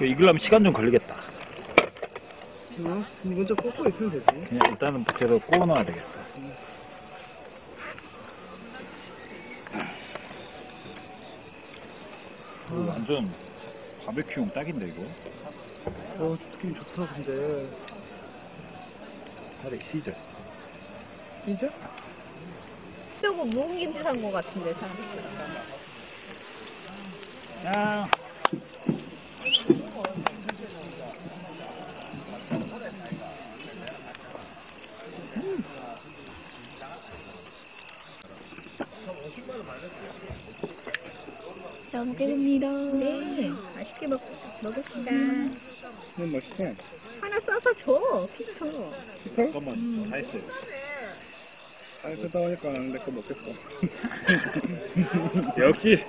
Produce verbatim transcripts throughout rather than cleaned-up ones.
익으려면 시간 좀 걸리겠다. 어? 먼저 꽂고 있으면 되지. 그냥 일단은 계속 구워놔야 되겠어. 응. 음, 완전 바베큐용 딱인데 이거. 어, 느낌 좋다 근데. 다리 시저. 진짜? 저거 묵은 김치 산 거 같은데 사람. 야. 잘 먹겠습니다. 네, 맛있게 먹, 먹읍시다. 너무 맛있어. 하나 싸서 줘, 피터. 피터? 잠깐만, 음. 다 했어요. 아, 그러다 보니까 내 거 먹겠어. 역시.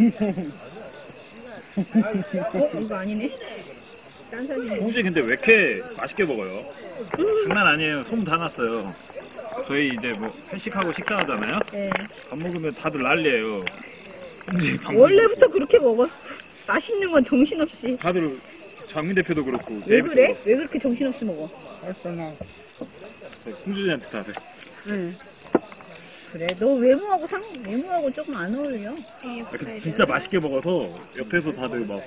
어? 이거 아니네? 딴 사진. 홍시 근데 왜 이렇게 맛있게 먹어요? 장난 아니에요. 소문 다 났어요. 저희 이제 뭐 회식하고 식사하잖아요. 네. 밥 먹으면 다들 난리예요. 홍시 밥 원래부터 그렇게 먹었어. 맛있는 건 정신없이. 다들 장민 대표도 그렇고. 왜 그래? 왜 그렇게 정신없이 먹어? 맛있잖아. 홍준이한테 다들. 응. 그래, 너 외모하고 상, 외모하고 조금 안 어울려. 아, 근데 진짜 맛있게 먹어서 옆에서 다들 막.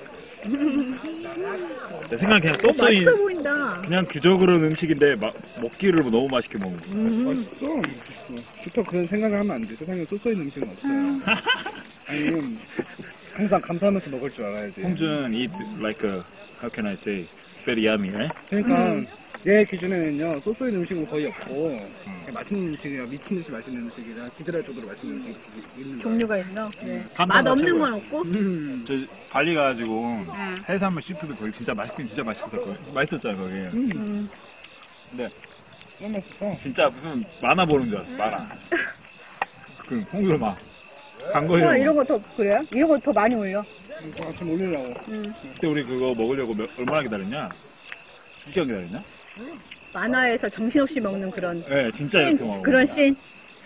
내 생각엔 그냥 어, 쏘쏘인 맛있어 보인다. 그냥 그저 그런 음식인데 마, 먹기를 너무 맛있게 먹는 거. 음. 맛있어. 어, 피터 그런 생각을 하면 안 돼. 세상에 쏘쏘 있는 음식은 없어요. 아니, 항상 감사하면서 먹을 줄 알아야지. 홍준 eat like a, how can I say, very yummy, right? 그러니까 음. 내 기준에는요 소스 있는 음식은 거의 없고 그냥 맛있는 음식이야 미친 듯이 맛있는 음식이라 기절할 정도로 맛있는 음식이 있는 거야. 종류가 있어? 네. 감자가 맛 없는 최고야. 건 없고? 음. 저 발리 가가지고 응. 해산물 시푸드 거기 진짜 맛있긴 진짜 맛있었거든. 맛있었잖아 거기. 음. 음. 근데 너무 맛있어. 진짜 무슨 만화 보는 줄 알았어. 만화. 그 홍준 막 간거리. 와, 이런 거 더, 그래요? 이런 거 더 많이 올려. 이거 아침 올리려고. 음. 그때 우리 그거 먹으려고 몇, 얼마나 기다렸냐? 두 시간 기다렸냐? 만화에서 정신없이 먹는 그런 네, 진짜 씬, 이렇게 먹어. 그런 씬.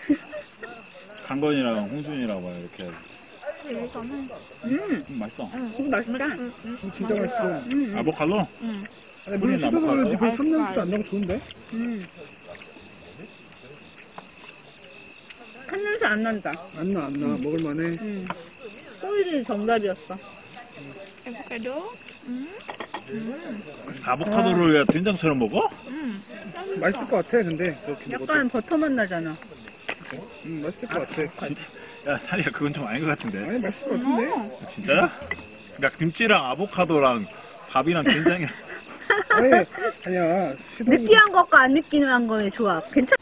강건이랑 홍준이랑 막 이렇게. 음, 음, 맛있어. 이거 맛있다. 이거 진짜 맛있어. 음, 아보칼로? 음, 아니, 물론 씻어서 아보카도? 그런지 별 삼냄새도 안 나고 좋은데? 음. 한 냄새 안 난다. 안 나, 안 나. 먹을만해. 음. 소일이 정답이었어. 아보카도를 왜 된장처럼 먹어? 맛있을 것 같아, 근데. 저렇게 먹어도. 약간 버터맛 나잖아. 음, 맛있을 것 같아. 진짜? 야, 타리야, 그건 좀 아닌 것 같은데. 아니, 맛있을 것 같은데? 진짜야? 그러니까 김치랑 아보카도랑 밥이랑 된장이랑. 아니, 아니야. 시도 느끼한 것과 안 느끼한 거의 조합. 괜찮아.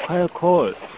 콜 콜.